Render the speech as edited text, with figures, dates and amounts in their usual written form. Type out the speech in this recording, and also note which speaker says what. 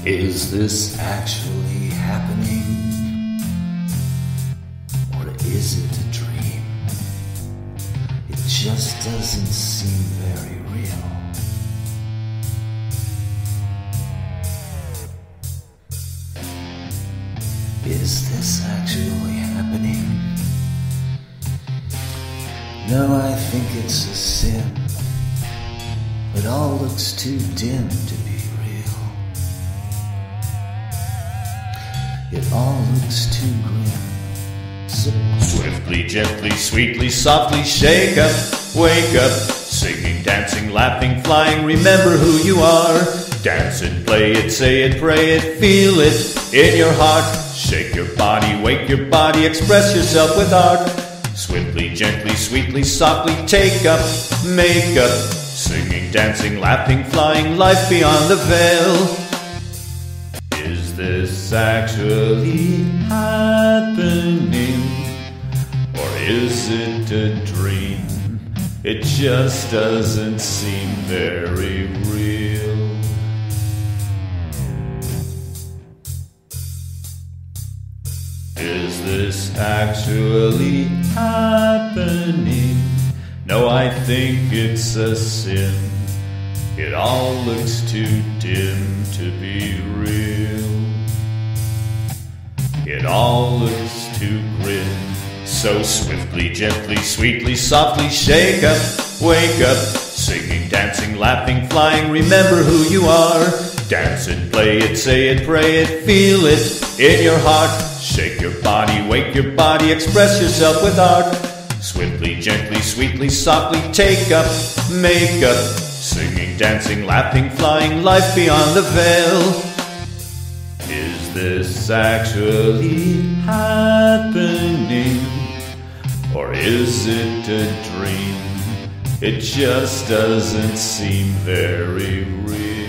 Speaker 1: Is this actually happening? Or is it a dream? It just doesn't seem very real. Is this actually happening? No, I think it's a sin. It all looks too dim to be real. It all looks too grim. So
Speaker 2: Swiftly, gently, sweetly, softly, shake up, wake up, singing, dancing, laughing, flying, remember who you are. Dance it, play it, say it, pray it, feel it in your heart. Shake your body, wake your body, express yourself with art. Swiftly, gently, sweetly, softly, take up, make up, singing, dancing, laughing, flying, life beyond the veil. Is this actually happening? Or is it a dream? It just doesn't seem very real. Is this actually happening? No, I think it's a sin. It all looks too dim to be real. It all looks too grim. So swiftly, gently, sweetly, softly, shake up, wake up, singing, dancing, laughing, flying, remember who you are. Dance it, play it, say it, pray it, feel it in your heart. Shake your body, wake your body, express yourself with art. Swiftly, gently, sweetly, softly, take up, make up, singing, dancing, laughing, flying, life beyond the veil. Is this actually happening? Or is it a dream? It just doesn't seem very real.